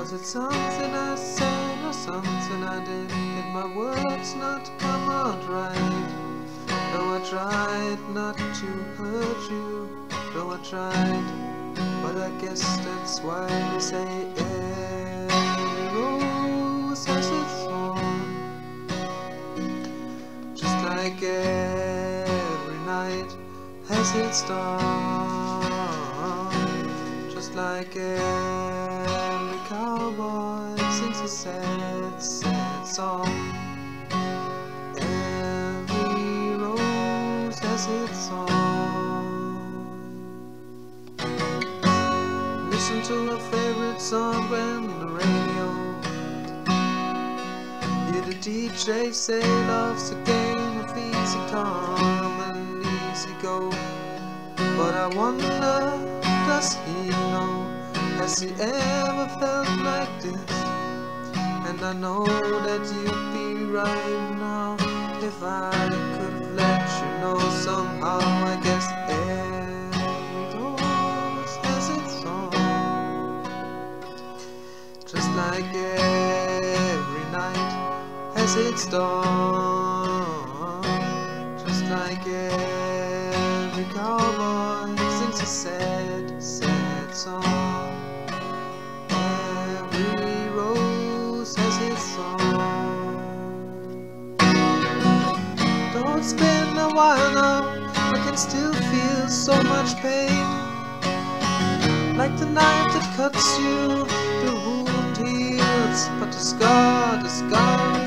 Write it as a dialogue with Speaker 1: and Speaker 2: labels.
Speaker 1: Was it something I said or something I did? Did my words not come out right? Though I tried not to hurt you, though I tried, but I guess that's why they say every rose has its thorn. Just like every night has its dawn. Just like every cowboy sings a sad, sad song. Every rose has its song. Listen to a favorite song when the radio. Hear the DJ say love's a game of easy come and easy go. But I wonder, does he know? Has he ever felt like this? And I know that you'd be right now if I could have let you know somehow. I guess every rose has its song. Just like every night has its dawn. Just like every cowboy sings a sad, sad song. Every rose has its song. Though it's been a while now, I can still feel so much pain. Like the knife that cuts you, the wound heals, but the scar